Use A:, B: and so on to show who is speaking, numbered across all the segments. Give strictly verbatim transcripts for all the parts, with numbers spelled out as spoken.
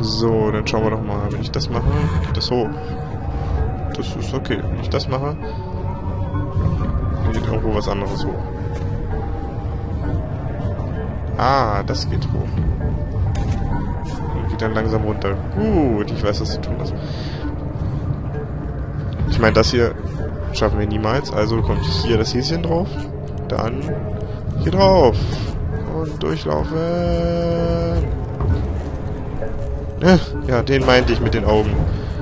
A: So, dann schauen wir doch mal. Wenn ich das mache, geht das hoch. Das ist okay. Wenn ich das mache, dann geht irgendwo was anderes hoch. Ah, das geht hoch. Und geht dann langsam runter. Gut, ich weiß, was zu tun ist. Ich meine, das hier schaffen wir niemals. Also kommt hier das Häschen drauf. Dann hier drauf. Und durchlaufen. Ja, den meinte ich mit den Augen.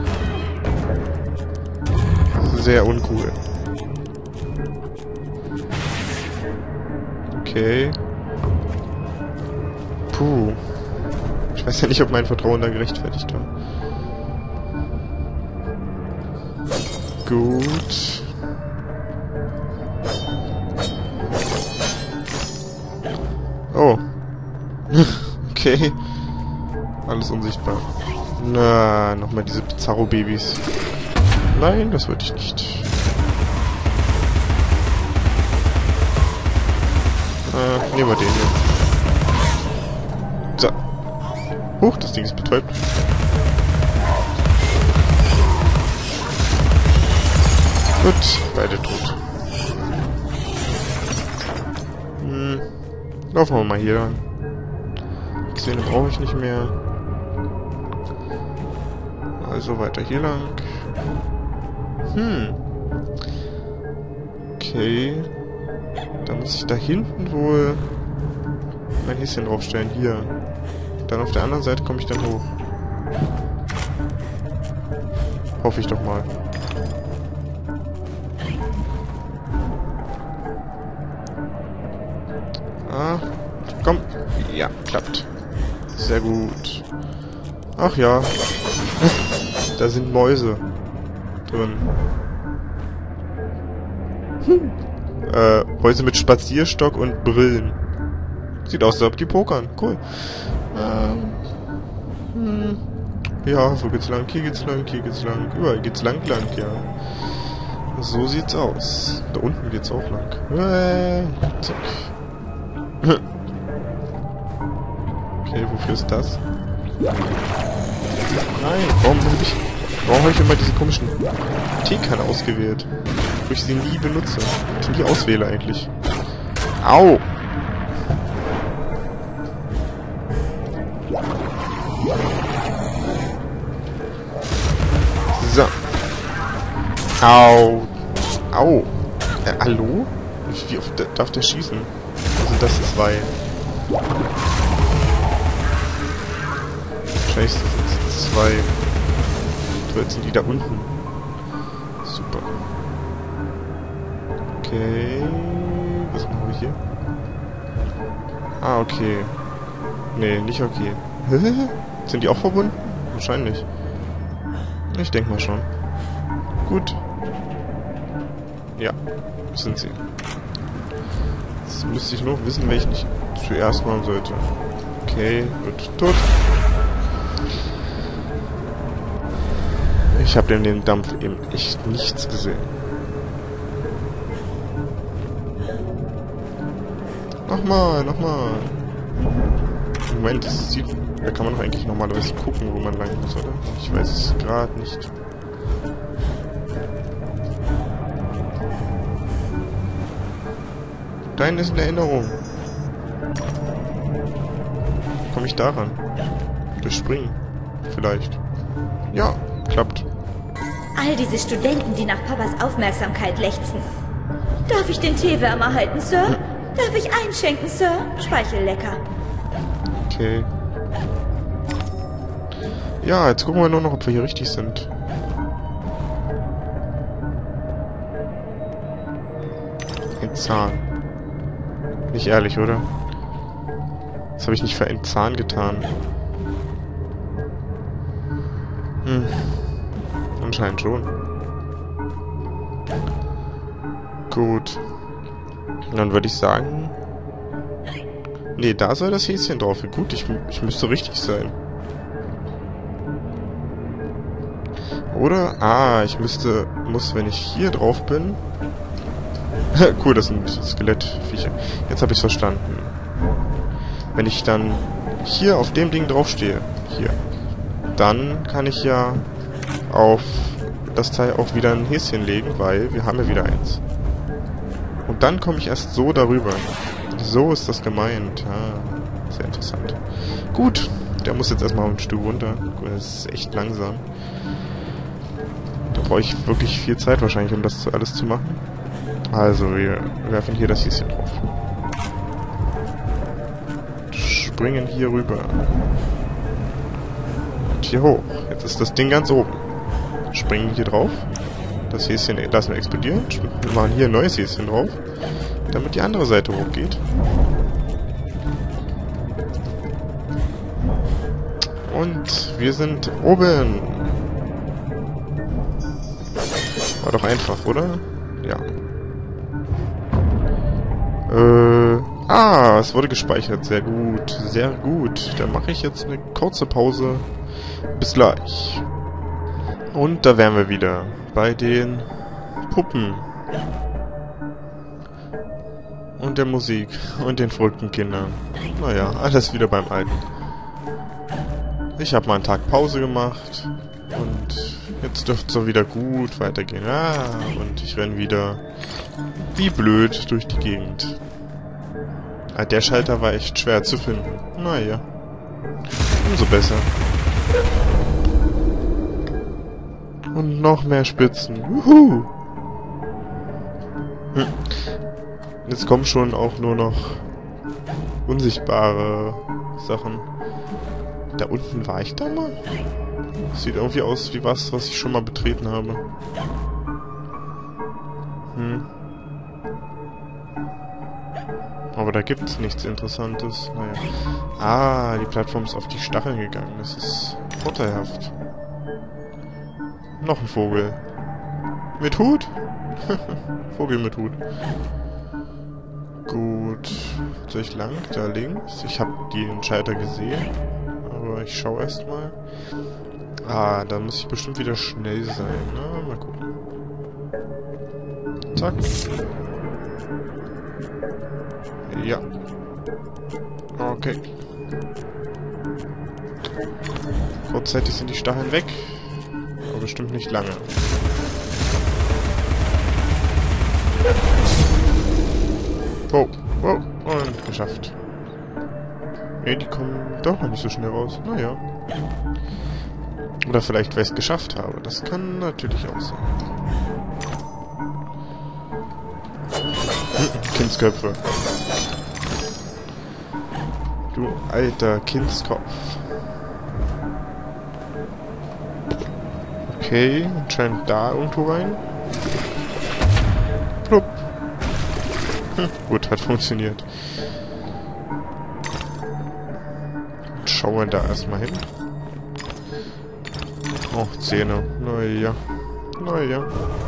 A: Sehr uncool. Okay. Puh. Ich weiß ja nicht, ob mein Vertrauen da gerechtfertigt war. Gut. Oh. Okay. Alles unsichtbar. Na, nochmal diese Bizarro-Babys. Nein, das wollte ich nicht. Äh, nehmen wir den hier. So. Huch, das Ding ist betäubt. Gut, beide tot. Hm. Laufen wir mal hier lang. Xene brauche ich nicht mehr. Also weiter hier lang. Hm. Okay. Da muss ich da hinten wohl mein Häschen draufstellen. Hier. Dann auf der anderen Seite komme ich dann hoch. Hoffe ich doch mal. Ah. Komm. Ja, klappt. Sehr gut. Ach ja. Da sind Mäuse drin. Hm. Äh, Mäuse mit Spazierstock und Brillen. Sieht aus, als ob die pokern. Cool. Ähm. Hm. Ja, wo geht's lang? Hier geht's lang, hier geht's lang. Überall geht's lang, lang, ja. So sieht's aus. Da unten geht's auch lang. Äh, zack. Okay, wofür ist das? Nein, warum habe ich... Warum habe ich immer diese komischen Teekanne ausgewählt? Wo ich sie nie benutze. Ich nie auswähle eigentlich. Au! So. Au. Au. Äh, hallo? Wie oft darf der schießen? Also das ist zwei. Wahrscheinlich sind es zwei. Jetzt sind die da unten. Super. Okay. Was machen wir hier? Ah, okay. Nee, nicht okay. Sind die auch verbunden? Wahrscheinlich. Ich denke mal schon. Gut. Ja, sind sie. Jetzt müsste ich noch wissen, welchen ich zuerst machen sollte. Okay, wird tot. Ich habe in dem Dampf eben echt nichts gesehen. Nochmal, nochmal. Moment, das sieht... Da kann man doch eigentlich normalerweise gucken, wo man lang muss, oder? Ich weiß es gerade nicht. Dein ist eine Erinnerung. Komme ich daran? Durch Springen. Vielleicht. Ja, klappt.
B: All diese Studenten, die nach Papas Aufmerksamkeit lechzen. Darf ich den Teewärmer halten, Sir? Hm. Darf ich einschenken, Sir? Speichellecker.
A: Okay. Ja, jetzt gucken wir nur noch, ob wir hier richtig sind. Ein Zahn. Nicht ehrlich, oder? Das habe ich nicht für einen Zahn getan. Hm. Anscheinend schon. Gut. Dann würde ich sagen... Nee, da soll das Häschen drauf. Gut, ich, ich müsste richtig sein. Oder? Ah, ich müsste... Muss, wenn ich hier drauf bin... Cool, das sind Skelettviecher. Jetzt habe ich es verstanden. Wenn ich dann hier auf dem Ding draufstehe, hier, dann kann ich ja auf das Teil auch wieder ein Häschen legen, weil wir haben ja wieder eins. Und dann komme ich erst so darüber. So ist das gemeint. Ah, sehr interessant. Gut, der muss jetzt erstmal ein Stück runter. Das ist echt langsam. Da brauche ich wirklich viel Zeit wahrscheinlich, um das alles zu machen. Also, wir werfen hier das Häschen drauf. Springen hier rüber. Und hier hoch. Jetzt ist das Ding ganz oben. Springen hier drauf. Das Häschen lassen wir explodieren. Wir machen hier ein neues Häschen drauf, damit die andere Seite hochgeht. Und wir sind oben. War doch einfach, oder? Ja. Äh, ah, es wurde gespeichert. Sehr gut, sehr gut. Dann mache ich jetzt eine kurze Pause. Bis gleich. Und da wären wir wieder bei den Puppen. Und der Musik. Und den verrückten Kindern. Naja, alles wieder beim Alten. Ich habe mal einen Tag Pause gemacht. Und jetzt dürfte es so wieder gut weitergehen. Ah, und ich renne wieder wie blöd durch die Gegend. Ah, der Schalter war echt schwer zu finden. Naja. Umso besser. Und noch mehr Spitzen. Wuhu! Hm. Jetzt kommen schon auch nur noch unsichtbare Sachen. Da unten war ich da mal? Sieht irgendwie aus wie was, was ich schon mal betreten habe. Hm. Aber da gibt es nichts Interessantes. Naja. Ah, die Plattform ist auf die Stacheln gegangen. Das ist vorteilhaft. Noch ein Vogel. Mit Hut? Vogel mit Hut. Gut. Wo soll ich lang? Da links. Ich habe den Schalter gesehen. Aber ich schaue erst mal. Ah, da muss ich bestimmt wieder schnell sein. Na, mal gucken. Zack. Ja. Okay. Kurzzeitig sind die Stacheln weg. Aber bestimmt nicht lange. Oh, oh, und geschafft. Ne, die kommen doch noch nicht so schnell raus. Naja. Oder vielleicht, weil ich es geschafft habe. Das kann natürlich auch sein. Kindsköpfe. Du alter Kindskopf. Okay, anscheinend da irgendwo rein. Plupp. Hm, gut, hat funktioniert. Schauen wir da erstmal hin. Oh, Zähne. Naja. Naja.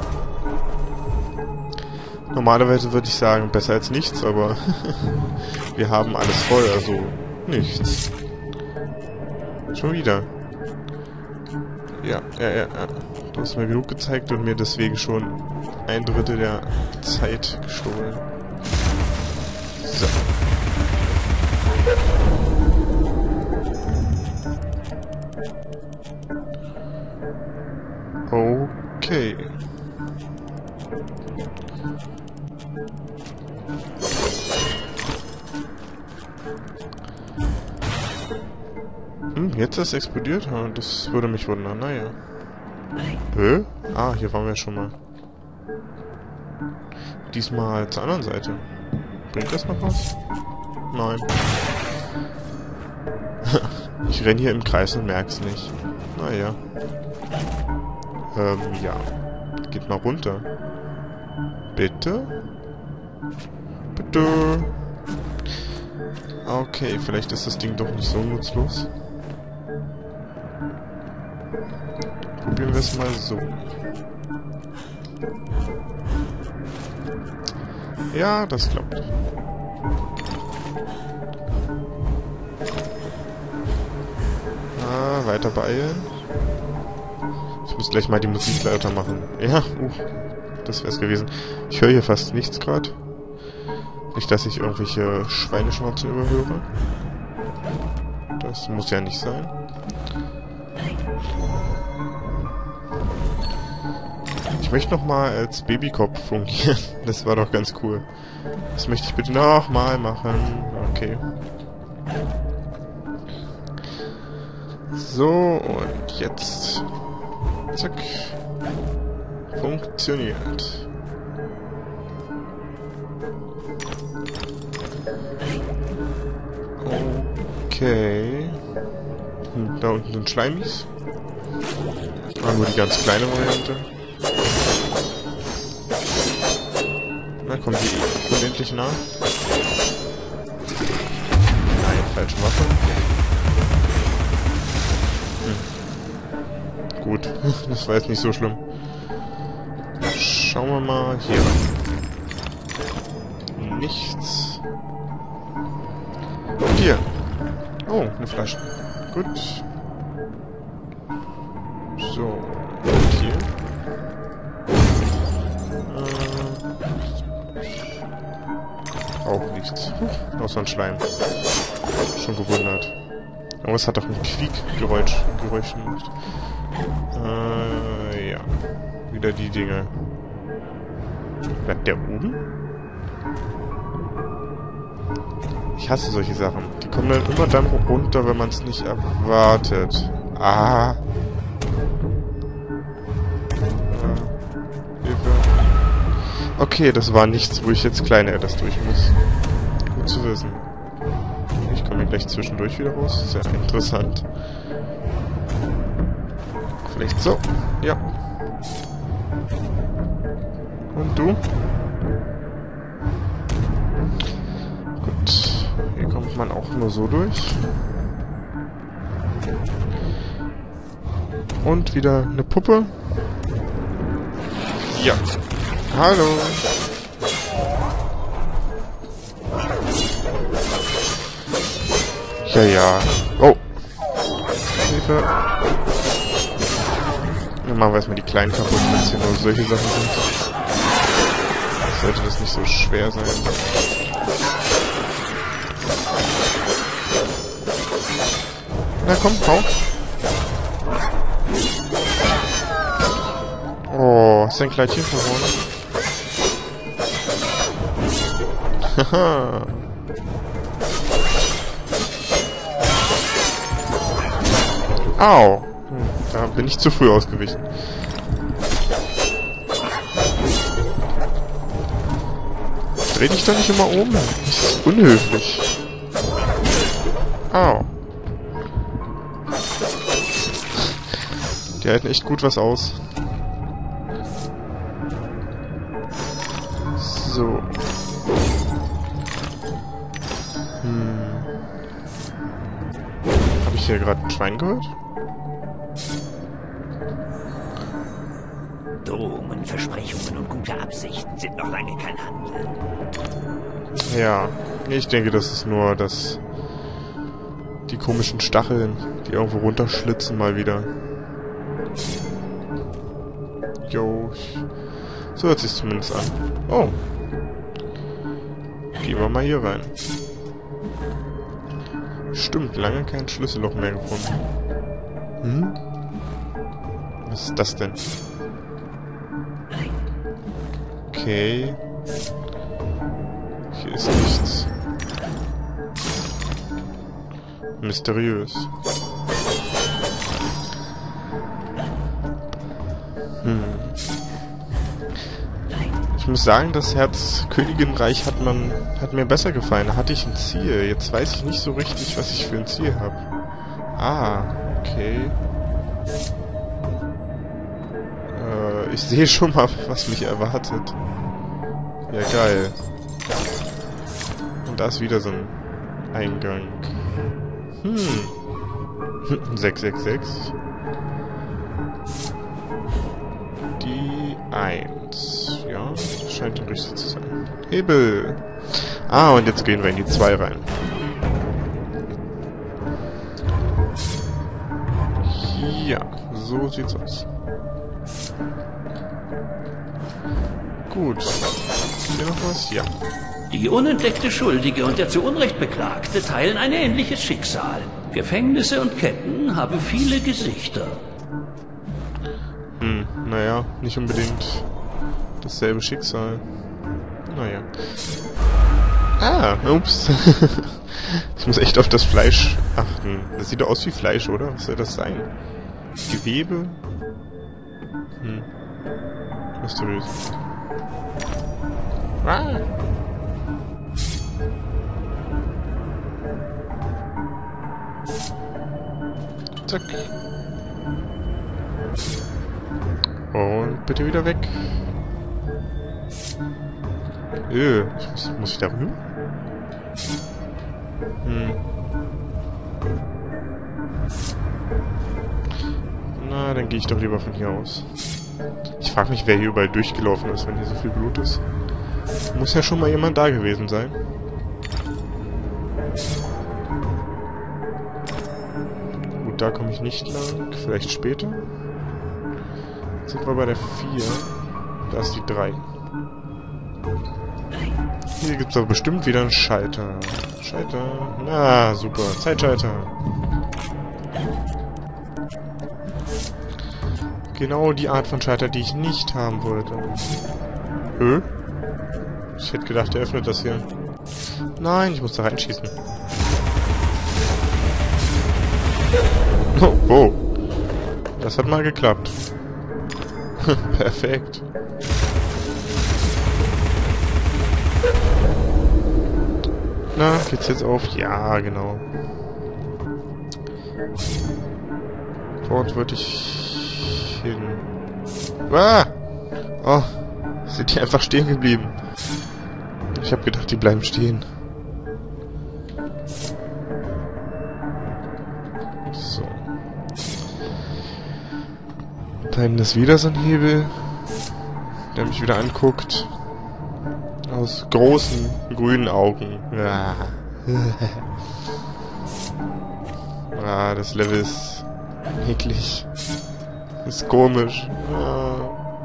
A: Normalerweise würde ich sagen, besser als nichts, aber wir haben alles voll, also nichts. Schon wieder. Ja, ja, ja, ja. Du hast mir genug gezeigt und mir deswegen schon ein Drittel der Zeit gestohlen. So. Okay. Hm, jetzt ist es explodiert? Das würde mich wundern, naja. Hä? Ah, hier waren wir schon mal. Diesmal zur anderen Seite. Bringt das noch was? Nein. Ich renne hier im Kreis und merk's nicht. Naja. Ähm, ja. Geht mal runter. Bitte? Bitte? Okay, vielleicht ist das Ding doch nicht so nutzlos. Probieren wir es mal so. Ja, das klappt. Ah, weiter beeilen. Ich muss gleich mal die Musik lauter machen. Ja, uh, das wär's gewesen. Ich höre hier fast nichts gerade. Nicht, dass ich irgendwelche Schweineschnauzen überhöre. Das muss ja nicht sein. Ich möchte nochmal als Babykopf fungieren. Das war doch ganz cool. Das möchte ich bitte nochmal machen. Okay. So, und jetzt. Zack. Funktioniert. Okay. Hm, da unten sind Schleimis. Ah, nur die ganz kleine Variante. Na, kommt die unendlich nah. Nein, falsche Waffe. Hm. Gut, das war jetzt nicht so schlimm. Schauen wir mal hier rein. Nichts. Und hier. Oh, eine Flasche. Gut. So. Und hier. Äh, auch nichts. Huch, außer ein Schleim. Schon gewundert. Aber es hat doch ein Quiekgeräusch Geräusch gemacht. Äh, ja. Wieder die Dinge. Bleibt der oben? Ich hasse solche Sachen. Die kommen dann immer dann runter, wenn man es nicht erwartet. Ah. Äh, Hilfe. Okay, das war nichts, wo ich jetzt kleine etwas durch muss. Gut zu wissen. Ich komme hier gleich zwischendurch wieder raus. Sehr interessant. Vielleicht so. Ja. Und du? Gut. Hier kommt man auch nur so durch. Und wieder eine Puppe. Ja. Hallo. Ja, ja. Oh. Hilfe. Dann machen wir erstmal die kleinen kaputt, wenn es hier nur solche Sachen sind. Sollte das nicht so schwer sein. Na komm, hau. Oh, ist ein Kleidchen verloren. Haha. Au. Hm, da bin ich zu früh ausgewichen. Dreh dich doch nicht immer um. Das ist unhöflich. Au. Die halten echt gut was aus. So. Hm. Habe ich hier gerade ein Schwein gehört?
C: Drohungen, Versprechungen und gute Absichten sind noch lange kein Handel.
A: Ja, ich denke, das ist nur das... die komischen Stacheln, die irgendwo runterschlitzen mal wieder. Jo, so hört sich's zumindest an. Oh. Gehen wir mal hier rein. Stimmt, lange kein Schlüsselloch mehr gefunden. Hm? Was ist das denn? Okay. Hier ist nichts. Mysteriös. Hm. Ich muss sagen, das Herzköniginreich hat man hat mir besser gefallen. Da hatte ich ein Ziel. Jetzt weiß ich nicht so richtig, was ich für ein Ziel habe. Ah, okay. Äh, ich sehe schon mal, was mich erwartet. Ja, geil. Und da ist wieder so ein Eingang. Hm. sechs sechs sechs. Die eins. Ja, das scheint richtig zu sein. Hebel. Ah, und jetzt gehen wir in die zwei rein. Ja, so sieht's aus. Gut. Ist hier noch was? Ja.
C: Die unentdeckte Schuldige und der zu Unrecht Beklagte teilen ein ähnliches Schicksal.
D: Gefängnisse und Ketten haben viele Gesichter.
A: Hm, naja, nicht unbedingt dasselbe Schicksal. Naja. Ah, ups. Ich muss echt auf das Fleisch achten. Das sieht doch aus wie Fleisch, oder? Was soll das sein? Gewebe? Hm. Mysteriös. Ah. Zack. Und bitte wieder weg. Öh, ich muss, muss ich da rüber? Hm. Na, dann gehe ich doch lieber von hier aus. Ich frage mich, wer hier überall durchgelaufen ist, wenn hier so viel Blut ist. Muss ja schon mal jemand da gewesen sein. Gut, da komme ich nicht lang. Vielleicht später. Jetzt sind wir bei der vier. Da ist die drei. Hier gibt es aber bestimmt wieder einen Schalter. Schalter. Na, super. Zeitschalter. Genau die Art von Schalter, die ich nicht haben wollte. Hä? Ich hätte gedacht, er öffnet das hier. Nein, ich muss da reinschießen. Oh, wow. Das hat mal geklappt. Perfekt. Na, geht's jetzt auf? Ja, genau. Dort würde ich hin. Ah! Oh, sind die einfach stehen geblieben. Ich habe gedacht, die bleiben stehen. So. Da hinten ist wieder so ein Hebel, der mich wieder anguckt. Aus großen, grünen Augen. Ah, ah das Level ist eklig. Ist komisch. Ah.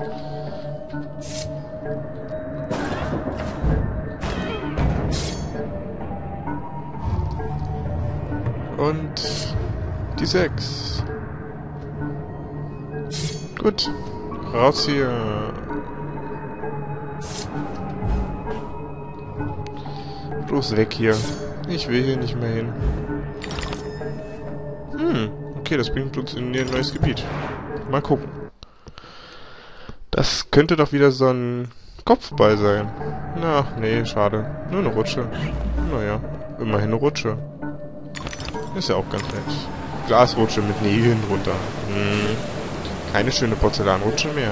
A: Und die sechs. Gut. Raus hier. Bloß weg hier. Ich will hier nicht mehr hin. Hm, okay, das bringt uns in ein neues Gebiet. Mal gucken. Das könnte doch wieder so ein Kopfball sein. Na, nee, schade. Nur eine Rutsche. Naja, immerhin eine Rutsche. Ist ja auch ganz nett. Glasrutsche mit Nägeln drunter. Hm, keine schöne Porzellanrutsche mehr.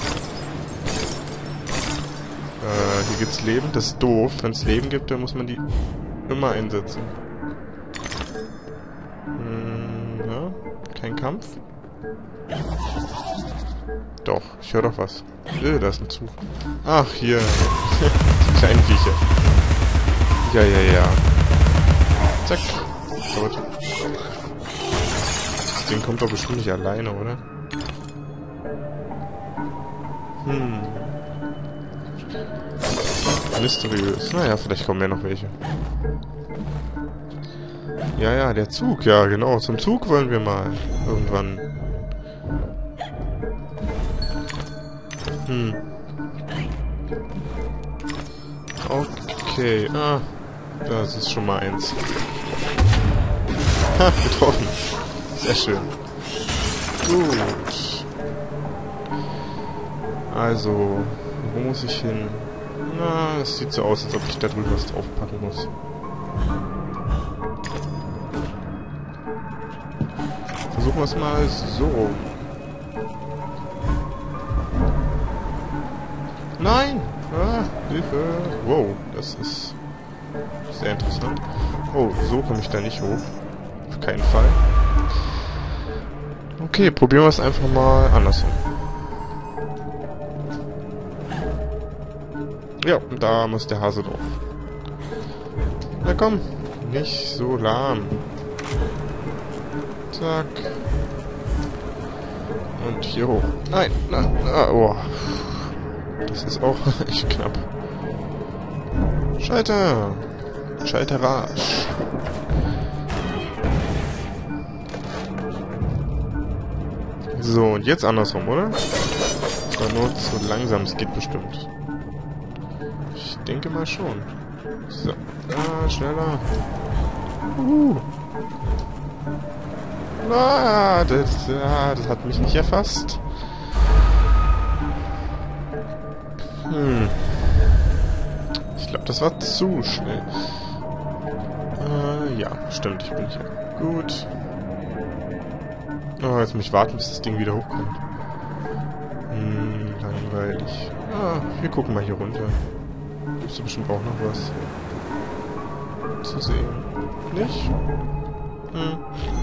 A: Äh, hier gibt's Leben. Das ist doof. Wenn es Leben gibt, dann muss man die immer einsetzen. Hm, ja. Kein Kampf. Doch, ich höre doch was. Äh, da ist ein Zug. Ach, hier. Die kleinen Viecher. Ja, ja, ja. Zack. Gut. Das Ding kommt doch bestimmt nicht alleine, oder? Hm. Mysteriös. Naja, vielleicht kommen ja noch welche. Ja, ja, der Zug. Ja, genau. Zum Zug wollen wir mal. Irgendwann. Hm. Okay. Ah. Das ist schon mal eins. Ha, getroffen. Sehr schön. Gut. Also, wo muss ich hin? Na, es sieht so aus, als ob ich da drüber was draufpacken muss. Versuchen wir es mal so. Nein! Ah, Hilfe! Wow, das ist sehr interessant. Oh, so komme ich da nicht hoch. Auf keinen Fall. Okay, probieren wir es einfach mal andersrum. Ja, da muss der Hase drauf. Na komm, nicht so lahm. Zack. Und hier hoch. Nein, nein, ah, oh. Das ist auch echt knapp. Schalter. Schalterage. So, und jetzt andersrum, oder? War nur zu langsam, es geht bestimmt. Ich denke mal schon. So. Ah, schneller. Uh. Ah, das, ah, das hat mich nicht erfasst. Hm. Ich glaube, das war zu schnell. Äh, ja, stimmt, ich bin hier. Gut. Oh, jetzt muss ich warten, bis das Ding wieder hochkommt. Hm, langweilig. Ah, wir gucken mal hier runter. Gibt's da bestimmt auch noch was zu sehen? Nicht? Hm.